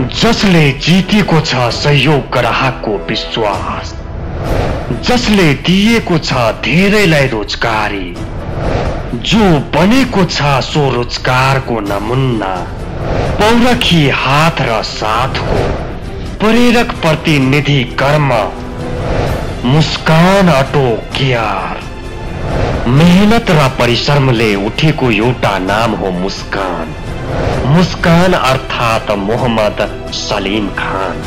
जसले जितेको छ सहयोग ग्राहकको विश्वास, जसले दिएको छ धेरैलाई रोजगारी, जो बनेको छ स्वरोजगारको नमुना, पौरखी हात र साथको प्रेरक प्रतिनिधि कर्म मुस्कान अटो केयर। मेहनत र परिश्रमले उठेको एउटा नाम हो मुस्कान। मुस्कान अर्थात मोहम्मद सलीम खान।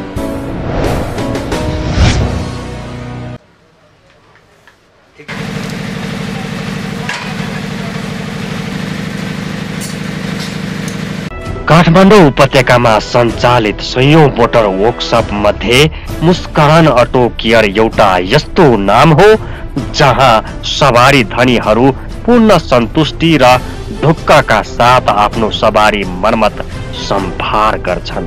काठमाडौँ उपत्यकामा सञ्चालित सयौं मोटर वर्कशप मध्ये मुस्कान अटो केयर एउटा यस्तो नाम हो जहाँ सवारी धनीहरू पूर्ण सन्तुष्टि र ढुक्काका साथ आफ्नो सवारी मर्मत सम्भार गर्छन्।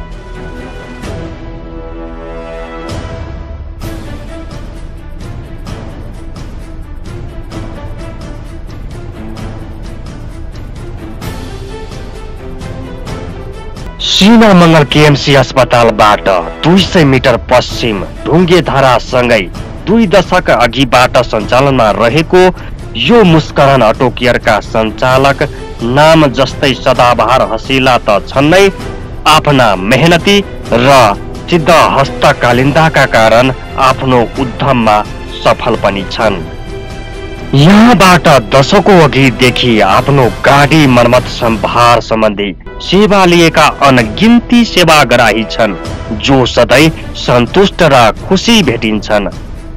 सिना मङ्गल केएमसी अस्पतालबाट 200 मिटर पश्चिम ढुङ्गेधारासँगै 2 दशक अघिबाट सञ्चालनमा रहेको यो मुस्कान अटो केयरका सञ्चालक नाम जस्तै सदाबहार हँसिला त छन् नै, आफ्ना मेहनती र सिद्ध हस्तकालिन्दाका कारण आफ्नो उद्यममा सफल पनि छन्। यहाँबाट दशकौं अघिदेखि आफ्नो गाडी मर्मत सम्भार सम्बन्धी सेवा लिएका अनगिन्ती सेवाग्राही छन्, जो सधैँ सन्तुष्ट र खुसी भेटिन्छन्।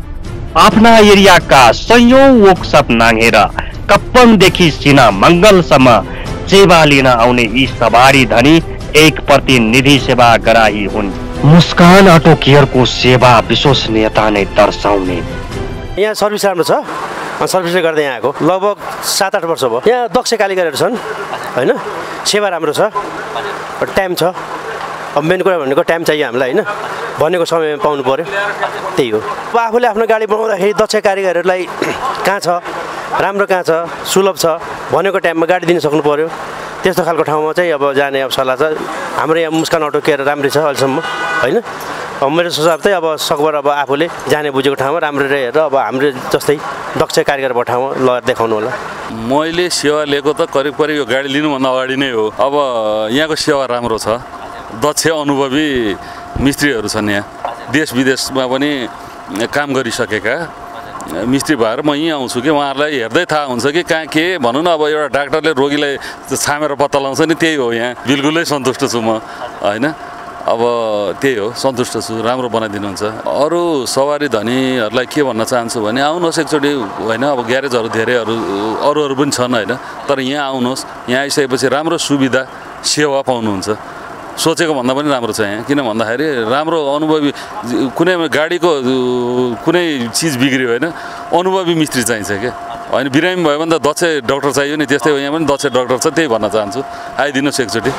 आफ्ना एरियाका सयौं वर्कशप नाघेर कप्पनदेखि सिना मङ्गलसम्म सेवा लिन आउने यी सवारी धनी एक प्रतिनिधि सेवाग्राही हुन्। मुस्कान अटो केयरको सेवा विश्वसनीयता नै दर्शाउने। यहाँ सर्भिस राम्रो छ, सर्भिसले गर्दा यहाँ आएको लगभग 7-8 वर्ष भयो। यहाँ दक्ष कारिगरहरू छन् होइन, सेवा राम्रो छ, टाइम छ। अब मेन कुरा भनेको टाइम चाहियो हामीलाई होइन, भनेको समयमा पाउनु पर्यो, त्यही हो। अब आफूले आफ्नो गाडी बनाउँदाखेरि दक्ष कारिगरहरूलाई कहाँ छ, राम्रो कहाँ छ, सुलभ छ, भनेको टाइममा गाडी दिन सक्नु पर्यो। त्यस्तो खालको ठाउँमा चाहिँ अब जाने अब सल्लाह छ। हाम्रो यहाँ मुस्कान अटो केयर राम्रै छ अहिलेसम्म होइन। अब मेरो सुझाव चाहिँ अब सकभर अब आफूले जाने बुझेको ठाउँमा राम्रो हेरेर अब हाम्रो जस्तै दक्ष कारिगर भएको ठाउँमा लगेर देखाउनु होला। मैले सेवा लिएको त करिब यो गाडी लिनुभन्दा अगाडि नै हो। अब यहाँको सेवा राम्रो छ, दक्ष अनुभवी मिस्त्रीहरू छन्। यहाँ देश विदेशमा पनि काम गरिसकेका मिस्त्री भएर म यहीँ आउँछु कि उहाँहरूलाई हेर्दै थाहा हुन्छ कि कहाँ के भनौँ न। अब एउटा डाक्टरले रोगीलाई छामेर पत्ता लगाउँछ नि, त्यही हो। यहाँ बिल्कुलै सन्तुष्ट छु म होइन। अब त्यही हो, सन्तुष्ट छु, राम्रो बनाइदिनुहुन्छ। अरू सवारी धनीहरूलाई के भन्न चाहन्छु भने आउनुहोस् एकचोटि होइन। अब ग्यारेजहरू धेरै अरूहरू पनि छन् होइन, तर यहाँ आउनुहोस्। यहाँ आइसकेपछि राम्रो सुविधा सेवा पाउनुहुन्छ। सोचेको भन्दा पनि राम्रो छ यहाँ। किन भन्दाखेरि राम्रो अनुभवी, कुनै गाडीको कुनै चिज बिग्रियो होइन, अनुभवी मिस्त्री चाहिन्छ क्या होइन। बिरामी भयो भने त दक्ष डाक्टर चाहियो नि, त्यस्तै हो यहाँ पनि दक्ष डाक्टर छ। त्यही भन्न चाहन्छु, आइदिनुहोस् एकचोटि।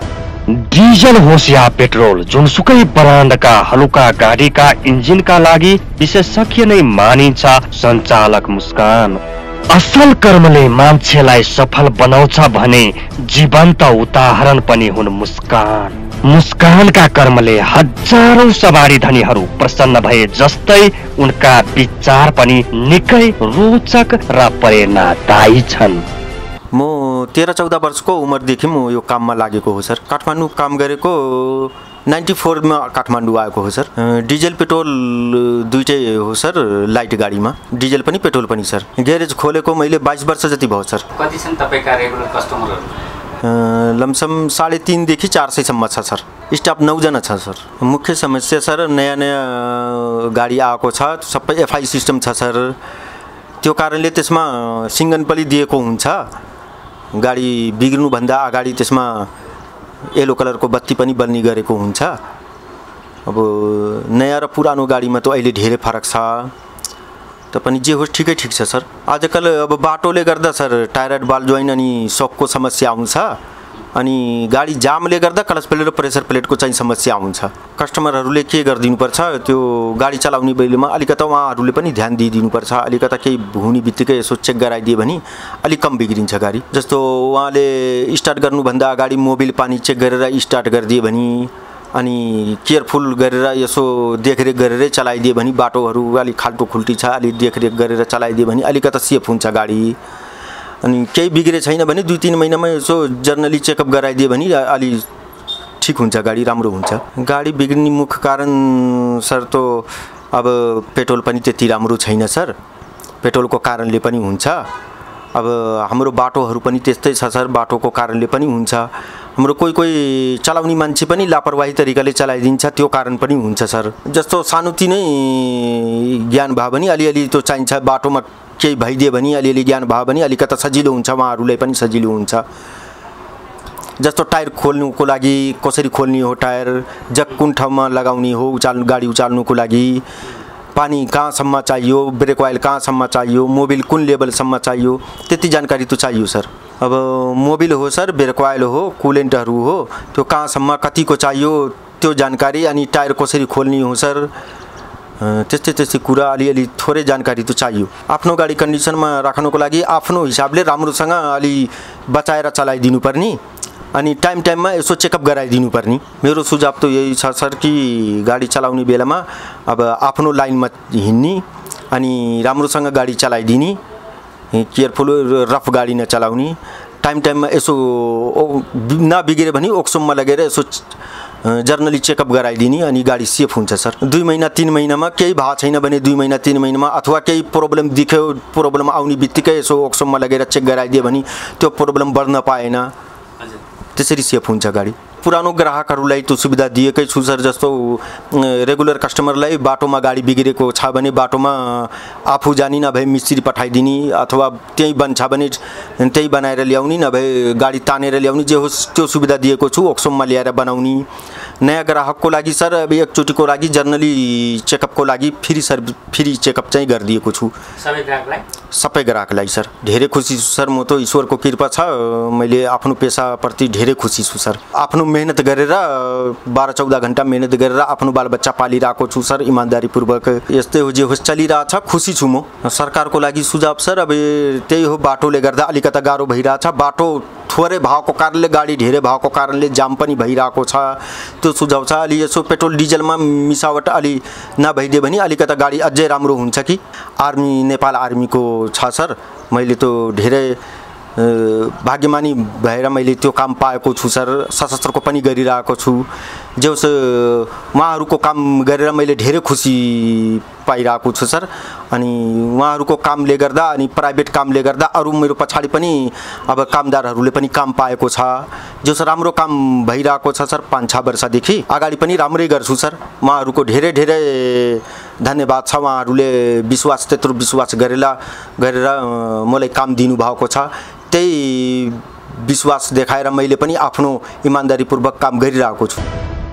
डिजल होस् या पेट्रोल, जुनसुकै ब्रान्डका हलुका गाडीका इन्जिनका लागि विशेषज्ञ नै मानिन्छ सञ्चालक मुस्कान। असल कर्मले मान्छेलाई सफल बनाउँछ भने जीवन्त उदाहरण पनि हुन् मुस्कान। मुस्कानका कर्मले हजारौं सवारी धनीहरू प्रसन्न भए जस्तै उनका विचार पनि निकै रोचक र प्रेरणादायी छन्। म 13-14 वर्षको उमेरदेखि म यो काममा लागेको हो सर। काठमाडौँ काम गरेको 94 मा काठमाडौँ आएको हो सर। डिजल पेट्रोल दुईटै हो सर। लाइट गाडीमा डिजल पनि पेट्रोल पनि सर। ग्यारेज खोलेको मैले 22 वर्ष जति भयो सर। कति छन् तपाईका रेगुलर कस्टमरहरू? लमसम 350 देखि 400 सम्म छ सर। स्टाफ 9 जना छ सर। मुख्य समस्या सर नयाँ गाडी आएको छ, सबै एफआई सिस्टम छ सर। त्यो कारणले त्यसमा सिङ्गन पनि दिएको हुन्छ। गाडी बिग्रिनुभन्दा अगाडि त्यसमा येलो कलरको बत्ती पनि बल्ने गरेको हुन्छ। अब नयाँ र पुरानो गाडीमा त अहिले धेरै फरक छ। पनि जे होस् ठिकै छ सर। आजकल अब बाटोले गर्दा सर टायर बल जोइन अनि सकको समस्या आउँछ। अनि गाडी जामले गर्दा क्लच प्लेट र प्रेसर प्लेटको चाहिँ समस्या हुन्छ। कस्टमरहरूले के गरिदिनुपर्छ त्यो गाडी चलाउने बेलामा अलिकता उहाँहरूले पनि ध्यान दिइदिनुपर्छ। अलिकता केही हुने बित्तिकै यसो चेक गराइदिए भने अलिक कम बिग्रिन्छ गाडी। जस्तो उहाँले स्टार्ट गर्नुभन्दा अगाडि मोबिल पानी चेक गरेर स्टार्ट गरिदिए भने अनि केयरफुल गरेर यसो देखरेख गरेरै चलाइदिए भने बाटोहरू अलिक खाल्टो खुल्टी छ अलिक देखरेख गरेर चलाइदिए भने अलिकता सेफ हुन्छ गाडी। अनि केही बिग्रे छैन भने 2-3 महिनामा यसो जर्नली चेकअप गराइदिए भने अलि ठिक हुन्छ गाडी राम्रो हुन्छ। गाडी बिग्रिने मुख्य कारण सर त अब पेट्रोल पनि त्यति राम्रो छैन सर, पेट्रोलको कारणले पनि हुन्छ। अब हाम्रो बाटोहरू पनि त्यस्तै छ सर, बाटोको कारणले पनि हुन्छ। हाम्रो कोही चलाउने मान्छे पनि लापरवाही तरिकाले चलाइदिन्छ, त्यो कारण पनि हुन्छ सर। जस्तो सानोतिनै ज्ञान भयो भने अलिअलि त्यो चाहिन्छ, बाटोमा केही भइदियो भने अलिअलि ज्ञान भयो भने अलिकता सजिलो हुन्छ, उहाँहरूलाई पनि सजिलो हुन्छ। जस्तो टायर खोल्नुको लागि कसरी खोल्ने हो, टायर जक कुन ठाउँमा लगाउने हो, गाडी उचाल्नुको लागि पानी कहाँसम्म चाहियो, ब्रेक ऑयल कहाँसम्म चाहियो, मोबिल कुन लेभलसम्म चाहियो, त्यति जानकारी त चाहियो सर। अब मोबिल हो सर, ब्रेक ऑयल हो, कुलेन्टहरू हो, त्यो कहाँसम्म कतिको चाहियो त्यो जानकारी, अनि टायर कसरी खोल्ने हो सर, त्यस्तै कुरा अलिअलि थोरै जानकारी त चाहियो। आफ्नो गाडी कन्डिसनमा राख्नुको लागि आफ्नो हिसाबले राम्रोसँग अलि बचाएर चलाइदिनु पर्ने, अनि टाइममा यसो चेकअप गराइदिनु पर्ने। मेरो सुझाव त यही छ सर कि गाडी चलाउने बेलामा अब आफ्नो लाइनमा हिँड्ने अनि राम्रोसँग गाडी चलाइदिने, केयरफुल रफ गाडी नचलाउने, टाइममा यसो नबिग्रे भने ओक्सोममा लगेर यसो जर्नली चेकअप गराइदिने अनि गाडी सेफ हुन्छ सर। 2 महिना 3 महिनामा केही भएको छैन भने 2 महिना 3 महिनामा अथवा केही प्रब्लम दिख्यो, प्रब्लम आउने बित्तिकै यसो ओक्सोममा लगेर चेक गराइदियो भने त्यो प्रब्लम बढ्न पाएन, त्यसरी सेफ हुन्छ गाडी। पुरानो ग्राहकहरूलाई त्यो सुविधा दिएकै छु सर। जस्तो रेगुलर कस्टमरलाई बाटोमा गाडी बिग्रेको छ भने बाटोमा आफू जानी नभए मिस्त्री पठाइदिने, अथवा त्यही बन्छ भने त्यही बनाएर ल्याउने, नभए गाडी तानेर ल्याउने, जे होस् त्यो सुविधा दिएको छु, ओक्सोममा ल्याएर बनाउने। नयाँ ग्राहकको लागि सर अब एकचोटिको लागि जर्नली चेकअपको लागि फ्री चेकअप चाहिँ गरिदिएको छु सबै ग्राहकलाई सर। धेरै खुसी छु सर, म त ईश्वरको कृपा छ, मैले आफ्नो पेसाप्रति धेरै खुसी छु सर। आफ्नो मेहनत गरेर 12-14 घण्टा मेहनत गरेर आफ्नो बालबच्चा पालिरहेको छु सर, इमान्दारीपूर्वक। यस्तै हो जे होस् चलिरहेछ, खुसी छु म। सरकारको लागि सुझाव सर अब त्यही हो, बाटोले गर्दा अलिकता गाह्रो भइरहेछ, बाटो थोरै भएको कारणले गाडी धेरै भएको कारणले जाम पनि भइरहेको छ, त्यो सुझाव छ। अलि यसो पेट्रोल डिजलमा मिसावट अलि नभइदियो भने अलिकता गाडी अझै राम्रो हुन्छ कि। आर्मी नेपाल आर्मीको छ सर, मैले त धेरै भाग्यमानी भएर मैले त्यो काम पाएको छु सर। सशस्त्रको पनि गरिरहेको छु, जे होस् उहाँहरूको काम गरेर मैले धेरै खुसी पाइरहेको छु सर। अनि उहाँहरूको कामले गर्दा अनि प्राइभेट कामले गर्दा अरू मेरो पछाडि पनि अब कामदारहरूले पनि काम पाएको छ, जो सर राम्रो काम भइरहेको छ सर। 5-6 वर्षदेखि अगाडि पनि राम्रै गर्छु सर। उहाँहरूको धेरै धन्यवाद छ, उहाँहरूले त्यत्रो विश्वास गरेर मलाई काम दिनुभएको छ। त्यही विश्वास देखाएर मैले पनि आफ्नो इमान्दारीपूर्वक काम गरिरहेको छु।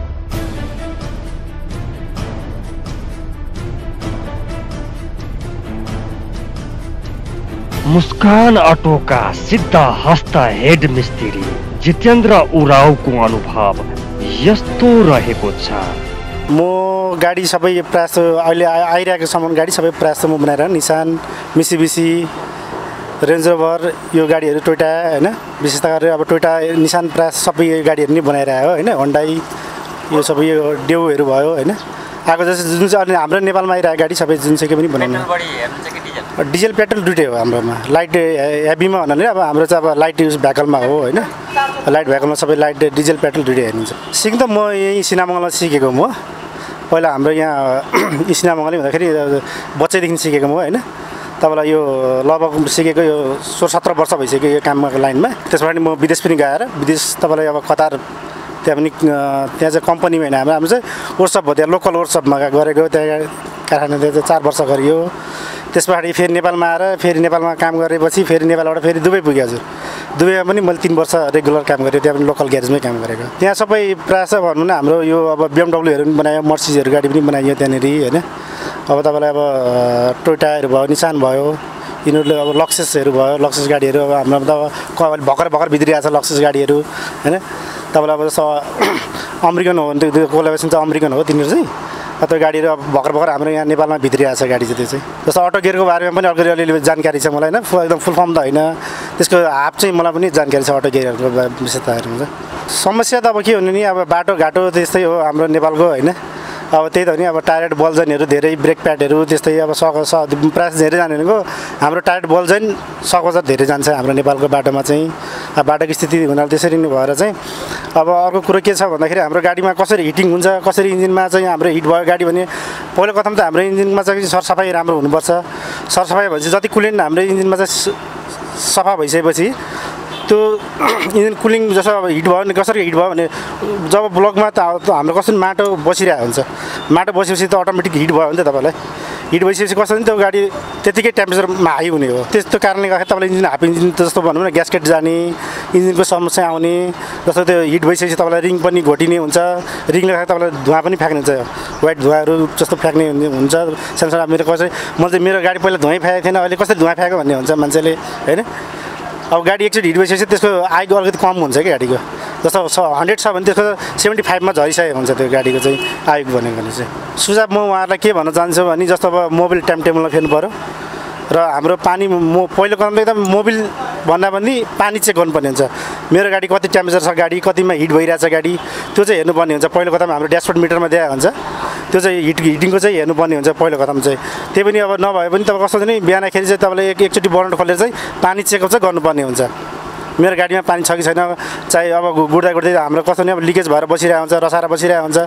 मुस्कान अटोका सिद्धहस्त हेड मिस्त्री जितेन्द्र उरावको अनुभव यस्तो रहेको छ। म गाडी सबै प्रायः अहिले आइरहेको सामान गाडी सबै प्रायः म बनाएर निसान, मिसिबिसी, रेन्ज रोभर यो गाडीहरू, टोयोटा हैन, विशेष गरेर अब टोयोटा निसान प्रायः सबै गाडीहरू नै बनाएर आयो हैन। होन्डाई यो सबै यो डेउहरू भयो हैन। आएको जस्तो जुन चाहिँ हाम्रो नेपालमा आइरहेको गाडी सबै जुनसुकै पनि बनाउने। डिजल पेट्रोल दुइटै हो हाम्रोमा। लाइट हेभीमा भन्नाले अब हाम्रो चाहिँ अब लाइट युज भेकलमा हो हैन। लाइट भेकलमा सबै लाइट डिजल पेट्रोल दुइटै हेर्नुहुन्छ। सिक्न त म यही सिनामङ्गलमा सिकेको म। पहिला हाम्रो यहाँ सिनामङ्गलै हुँदाखेरि बच्चैदेखि सिकेको म हैन। तपाईँलाई यो लगभग सिकेको यो 16-17 वर्ष भइसक्यो यो कामको लाइनमा। त्यसबाट म विदेश पनि गएर विदेश तपाईँलाई अब कतार त्यहाँ पनि त्यहाँ चाहिँ कम्पनी होइन, हाम्रो चाहिँ वर्कसप हो, त्यहाँ लोकल वर्कसपमा गरेको, त्यहाँ कारखाना 4 वर्ष गरियो। त्यस पछाडि फेरि नेपालमा आएर फेरि नेपालमा काम गरेपछि फेरि नेपालबाट फेरि दुबई पुगेँ हजुर। दुबईमा पनि मैले 3 वर्ष रेगुलर काम गरेँ, त्यहाँ पनि लोकल ग्यारेजमै काम गरेको। त्यहाँ सबै प्रायः भनौँ न हाम्रो यो अब BMWहरू पनि बनायो, मर्सिडिजहरू गाडी पनि बनाइयो त्यहाँनिर होइन। अब तपाईँलाई अब टोयोटाहरू भयो, निसान भयो, यिनीहरूले अब लक्सेसहरू भयो, लक्सेस गाडीहरू अब हाम्रो त भर्खर भित्रिरहेको छ लक्सेस गाडीहरू होइन तपाईँलाई अब जस्तो अमेरिकन हो भने त्यो कोलाबरेसन चाहिँ अमेरिकन हो तिनीहरू चाहिँ त्यो गाडीहरू अब भर्खर हाम्रो यहाँ नेपालमा भित्रिआएको छ गाडी चाहिँ त्यो चाहिँ जस्तो अटो गियरको बारेमा पनि अलिअलि जानकारी छ मलाई होइन एकदम फुल फर्म त होइन त्यसको हाफ चाहिँ मलाई पनि जानकारी छ अटो गियरहरूको विशेषताहरूमा चाहिँ समस्या त अब के हुनु नि अब बाटोघाटो त्यस्तै हो हाम्रो नेपालको होइन अब त्यही त हो नि अब टायर्ड बल्जनहरू धेरै ब्रेक प्याडहरू त्यस्तै अब प्रायः धेरै जाने भनेको हाम्रो टायर्ड बल्जन सकवचर धेरै जान्छ हाम्रो नेपालको बाटोमा चाहिँ अब बाटोको स्थिति हुनाले त्यसरी नै भएर चाहिँ अब अर्को कुरो के छ भन्दाखेरि हाम्रो गाडीमा कसरी हिटिङ हुन्छ कसरी इन्जिनमा चाहिँ हाम्रो हिट भयो गाडी भने पहिलो कथम त हाम्रो इन्जिनमा चाहिँ सरसफाइ राम्रो हुनुपर्छ सरसफाइ भएपछि जति कुलेन्ट हाम्रो इन्जिनमा चाहिँ सफा भइसकेपछि त्यो इन्जिन कुलिङ जस्तो अब हिट भयो भने कसरी हिट भयो भने जब ब्लकमा त हाम्रो कसरी माटो बसिरहेको हुन्छ माटो बसेपछि त अटोमेटिक हिट भयो भने त तपाईँलाई हिट भइसकेपछि कसरी त्यो गाडी त्यतिकै टेम्परेचरमा हाई हुने हो त्यस्तो कारणले गर्दा तपाईँलाई इन्जिन हाफ इन्जिन जस्तो भनौँ न ग्यासकेट जाने इन्जिनको समस्या आउने जस्तो त्यो हिट भइसकेपछि तपाईँलाई रिङ पनि घोटिने हुन्छ रिङले गर्दा तपाईँलाई धुवा पनि फ्याँक्ने हुन्छ व्हाइट धुवाहरू जस्तो फ्याँक्ने हुन्छ सानसानो मेरो कसरी मैले चाहिँ मेरो गाडी पहिला धुवाइ फ्याँकेको थिएन अहिले कसरी धुवा फ्याँक्यो भन्ने हुन्छ मान्छेले होइन अब गाडी एकचोटि हिट भइसकेपछि त्यसको आयु अलिकति कम हुन्छ क्या गाडीको जस्तो 100 छ भने त्यसको 75मा झरिसकेको हुन्छ त्यो गाडीको चाहिँ आयु भनेको भने चाहिँ सुझाव म उहाँहरूलाई के भन्न चाहन्छु भने जस्तो अब मोबिल टाइम टेबलमा फेर्नु पऱ्यो र हाम्रो पानी पहिलो कदम त एकदम मोबिल भन्दा पनि पानी चेक गर्नुपर्ने हुन्छ मेरो गाडी कति टेम्परेचर छ गाडी कतिमा हिट भइरहेछ गाडी त्यो चाहिँ हेर्नुपर्ने हुन्छ पहिलो कदम हाम्रो ड्यासबोर्ड मिटरमा दिएको हुन्छ त्यो चाहिँ हिटिङको चाहिँ हेर्नुपर्ने हुन्छ पहिलो कदम चाहिँ त्यही पनि अब नभए पनि तपाईँ कस्तो चाहिँ बिहानखेरि चाहिँ तपाईँले एकचोटि बर्नर खोलेर चाहिँ पानी चेकअप चाहिँ गर्नुपर्ने हुन्छ मेरो गाडीमा पानी छ कि छैन चाहे अब गुड्दा गुड्दै हाम्रो कस्तो नि अब लिकेज भएर बसिरहेको हुन्छ रसाएर बसिरहेको हुन्छ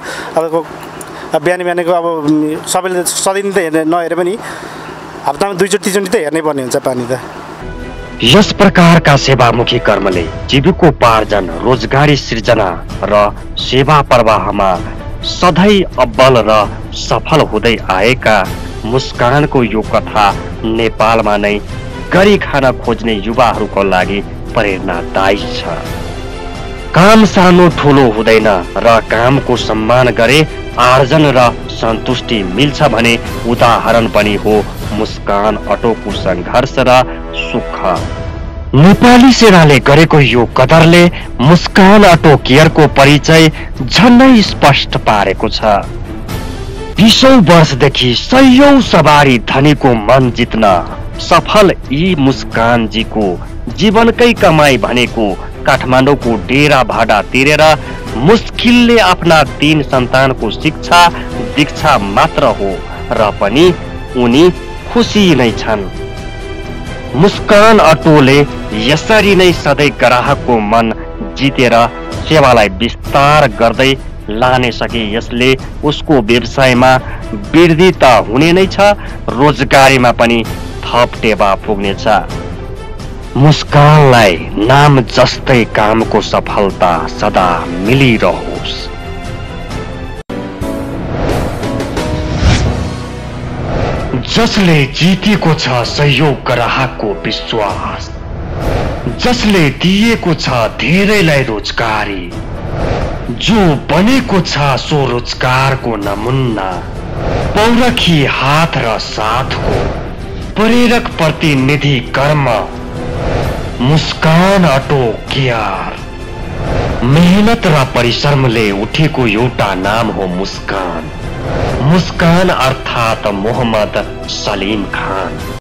अब बिहानको अब सबैले सधैँ त हेर्ने नहेरे पनि हप्तामा 2-3 चोटि त हेर्नै पर्ने हुन्छ पानी त यस प्रकारका सेवामुखी कर्मले जीविकोपार्जन रोजगारी सृजना र सेवा प्रवाहमा सधैँ अब्बल र सफल हुँदै आएका मुस्कानको यो कथा नेपालमा नै गरी खान खोज्ने युवाहरूको लागि प्रेरणादायी छ। काम सानो ठुलो हुँदैन र कामको सम्मान गरे आर्जन र सन्तुष्टि मिल्छ भने उदाहरण पनि हो मुस्कान अटोको सङ्घर्ष र सुख। नेपाली सेनाले गरेको यो कदरले मुस्कान अटो केयरको परिचय झन्नै स्पष्ट पारेको छ। 20औं वर्षदेखि सयौं सवारी धनीको मन जित्न सफल यी मुस्कानजीको जीवनकै कमाई भनेको काठमाडौँको डेरा भाडा तिरेर मुस्किलले आफ्ना 3 सन्तानको शिक्षा दीक्षा मात्र हो र पनि उनी खुसी नै छन्। मुस्कान अटोले यसरी नै सधैँ ग्राहकको मन जितेर सेवालाई विस्तार गर्दै लाने सके यसले उसको व्यवसायमा वृद्धि त हुने नै छ रोजगारीमा पनि थप टेवा पुग्नेछ। मुस्कानलाई नाम जस्तै कामको सफलता सदा मिलिरहोस्। जसले जितेको छ सहयोग ग्राहकको विश्वास, जसले दिएको छ धेरैलाई रोजगारी, जो बनेको छ स्वरोजगारको नमुना, पौरखी हात र साथको प्रेरक प्रतिनिधि कर्म मुस्कान अटो केयर। मेहनत र परिश्रमले उठेको एउटा नाम हो मुस्कान। मुस्कान अर्थात मोहम्मद सलीम खान।